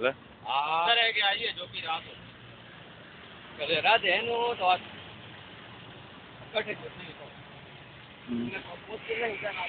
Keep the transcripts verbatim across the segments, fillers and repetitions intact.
Hello हाँ sir है कि आइए जो कि रात हो कल रात है नो तो आज कटे नहीं तो बहुत नहीं जाना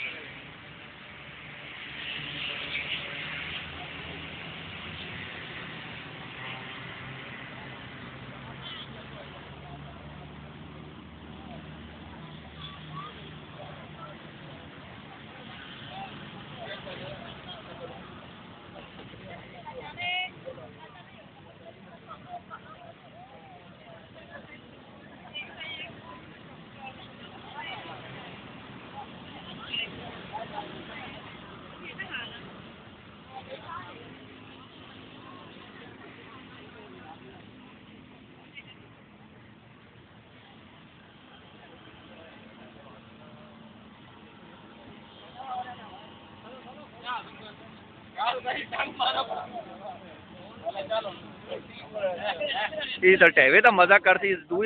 ये तो टेवे तो मजा करती तू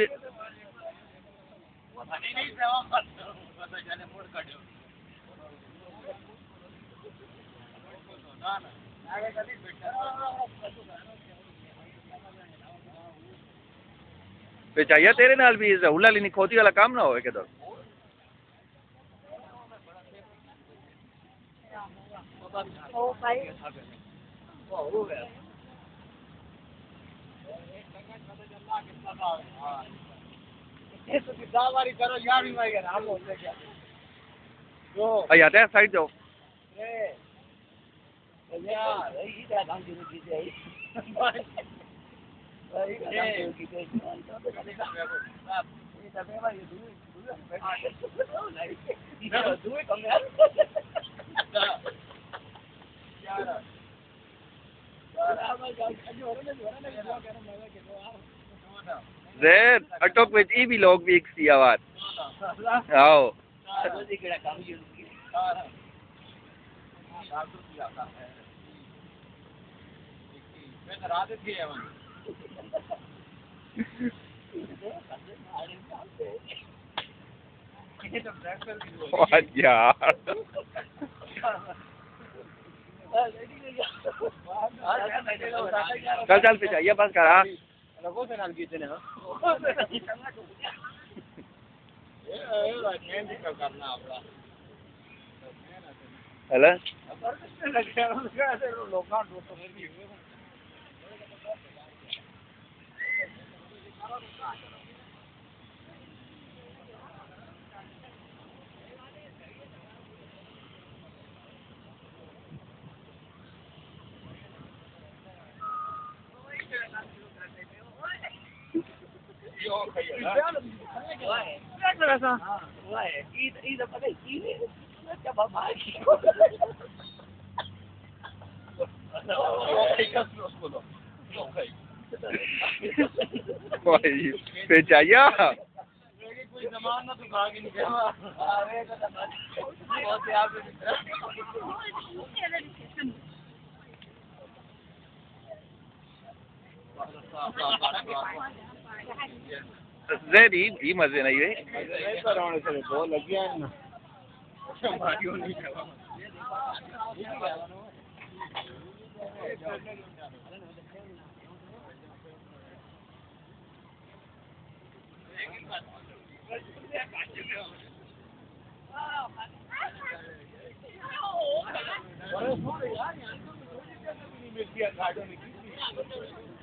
पे चाहिए तेरे नाल भी हुला ली खोती वाला काम ना हो के तो ओ भाई हो गया ये तो दावारी करो यार भी मैं हम होते क्या जो आ जाते हैं साइड जाओ ए यार ये क्या काम की चीज है भाई ये की चीज है तो ये तबे भाई दूर दूर नहीं दूर कम यार यार Zed, atok with E B log weeks the award. Oh. What yaar? चल चल पे चाहिए बस करा रघु से नाम कीते ने ये ये नहीं करना आपला हेलो लोग दोस्तों पे चाहिए कोई जमाना तो खा के नहीं गया अरे बहुत यार Zed ही मजे नहीं रे नहीं पर होने से बहुत लग गया है ना मारियो नहीं जावा अरे यार यहाँ तो मिलती है गाड़ियों में